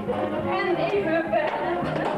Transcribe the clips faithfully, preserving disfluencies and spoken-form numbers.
En even bellen.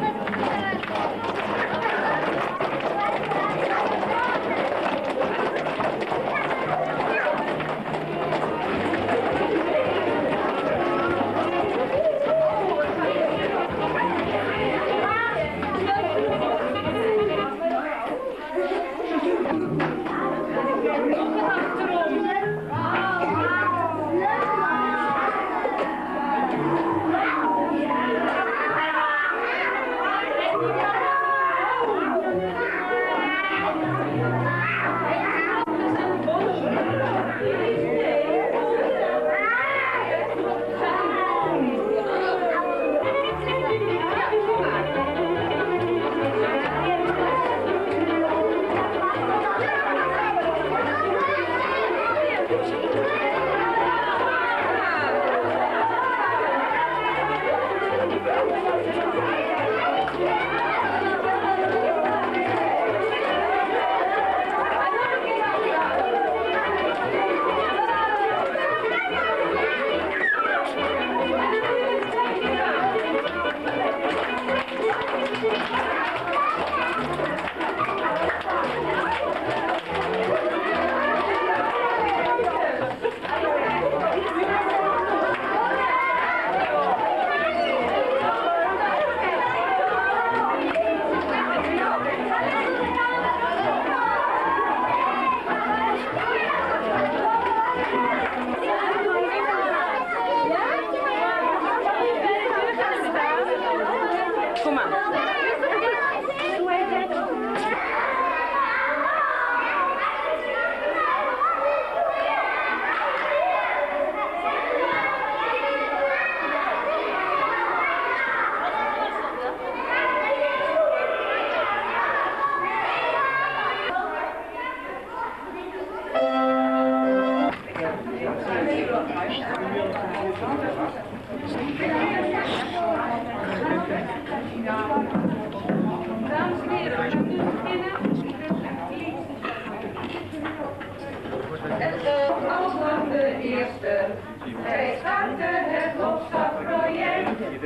Zij startte het opstapproject.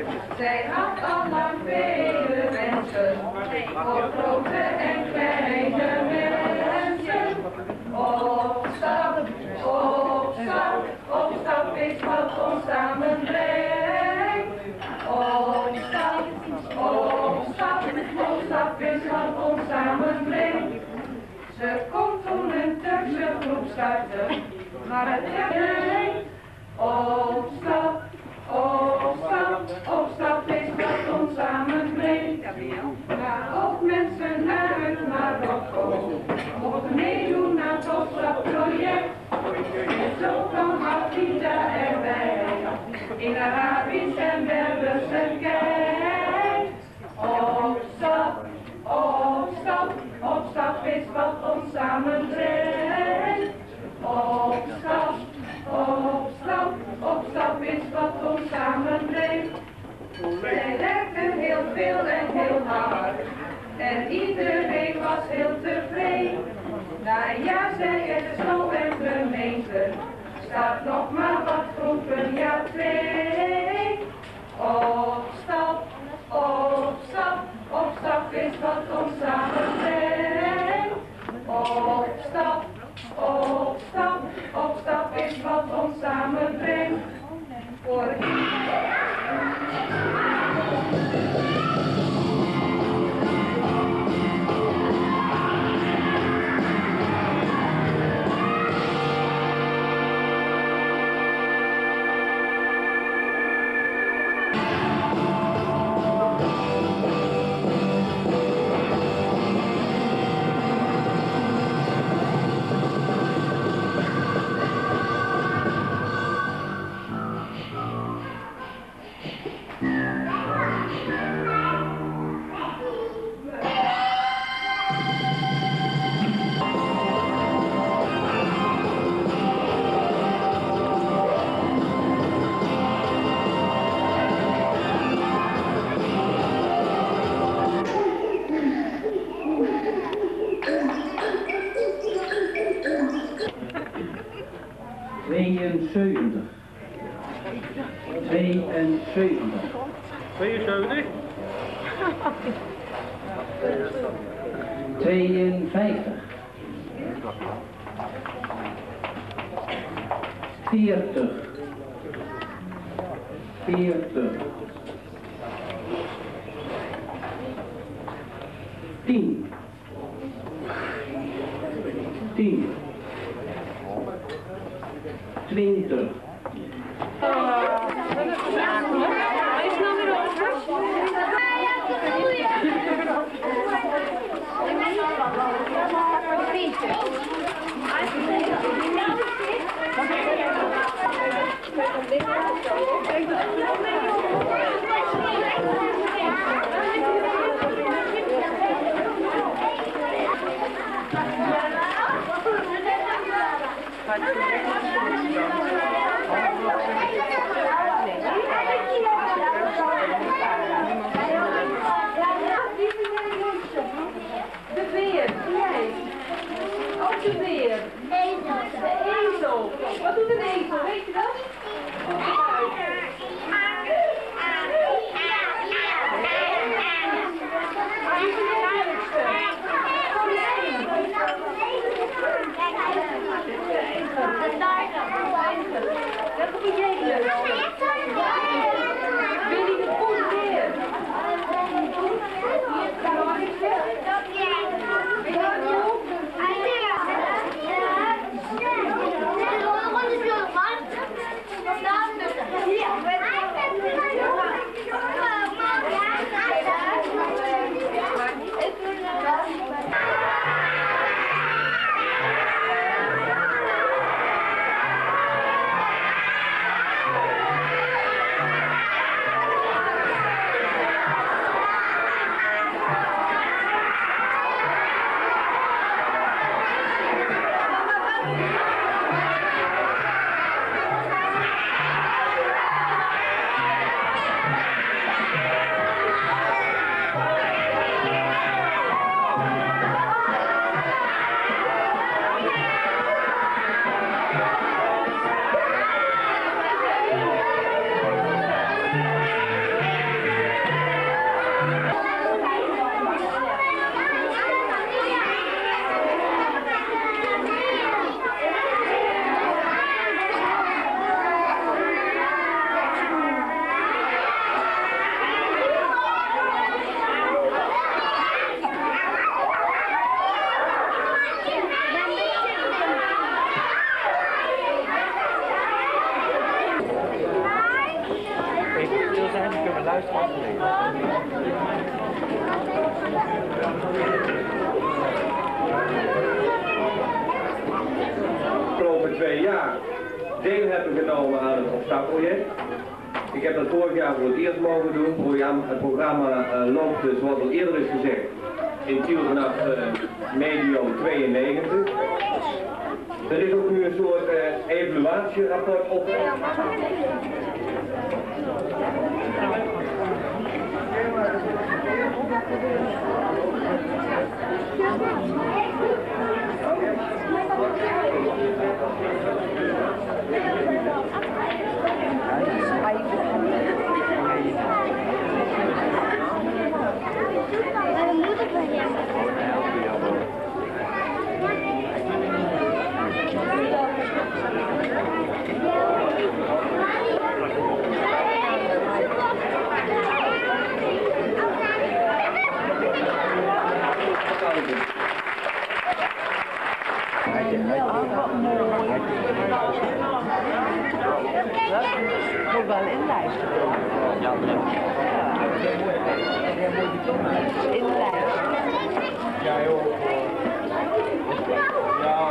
Zij had al lang vele wensen, voor grote en kleine mensen. Opstap, opstap, opstap is wat ons samenbrengt. Opstap, opstap, opstap is wat ons samenbrengt. Ze kon toen een Turkse groep starten, maar het werd opstap, opstap, opstap is wat ons samenbrengt. Ga ook mensen uit Marokko, mogen meedoen aan het opstapproject. En zo kwam Hafida erbij, in Arabisch en Berberse kijk. Opstap, opstap, opstap is wat ons samenbrengt. Opstap, opstap, opstap is wat ons samenbrengt. Zij werkten heel veel en heel hard, en iedereen was heel tevreden. Na een jaar zei het zo en gemeente, staat nog maar wat groepen, ja twee. Opstap, opstap, opstap is wat ons samenbrengt. Opstap, opstap, opstap is wat ons samenbrengt. Voor tweeënzeventig. tweeënzeventig. tweeënzeventig. tweeënvijftig. veertig. veertig. tien. tien. twintig. De beer, jij. Ook de beer. De ezel. Wat doet een ezel, weet je dat? Dat is niet heel leuk. Willy de Poes beer. Afgelopen twee jaar deel hebben genomen aan het Opstartproject. Ik heb dat vorig jaar voor het eerst mogen doen. Het programma uh, loopt, uh, zoals al eerder is gezegd, in Tiel vanaf uh, medio tweeënnegentig. Er is ook nu een soort uh, evaluatierapport op. Moet wel inlijsten. Ja, inlijsten. Ja, joh. Ja.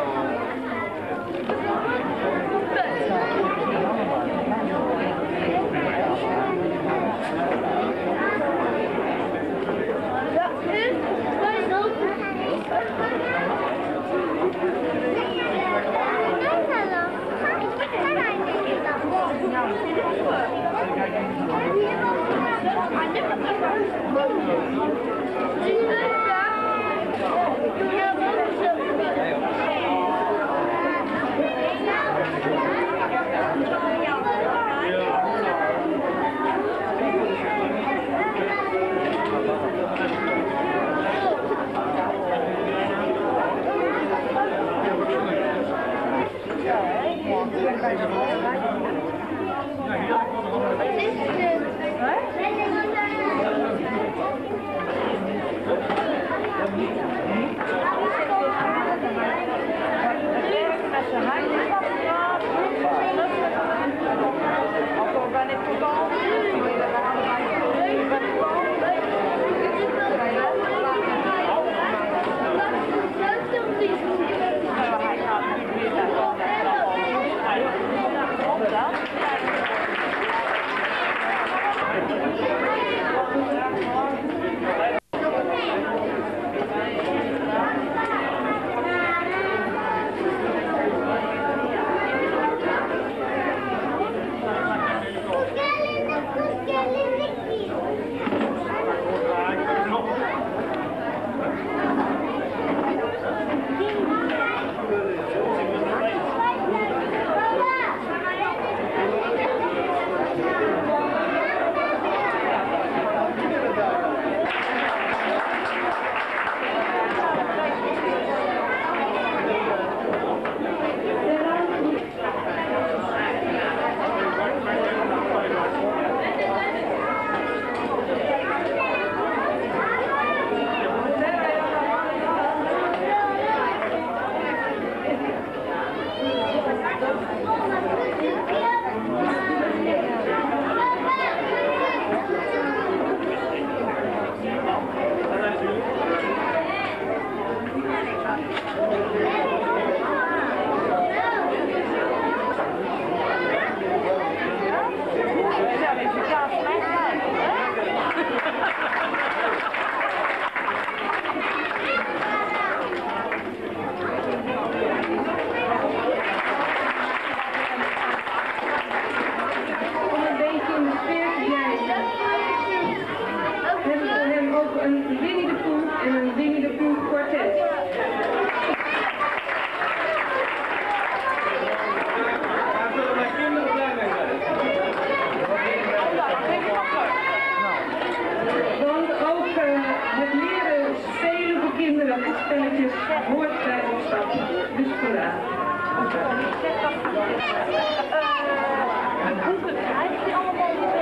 spelletjes hoort bij opstappen. Dus vooraan. Hoe krijg je allemaal